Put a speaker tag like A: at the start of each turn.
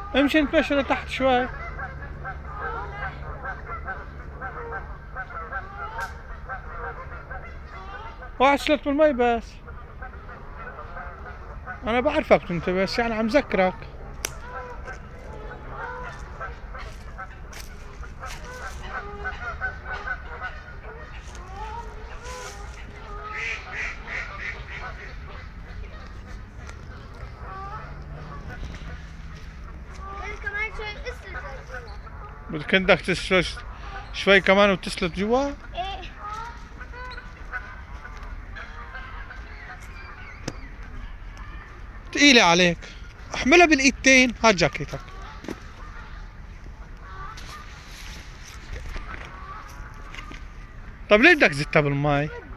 A: امشي نتمشى لتحت شوي. واحد سلت بالمي بس. انا بعرفك انت بس يعني عم ذكرك.
B: كمان شوي اسلك
A: بدك انك تسلت شوي كمان وتسلت جوا؟
B: ايه.
A: تقيلة عليك. احملها بالايدتين. هات جاكيتك. طب ليش بدك زتها بالمي؟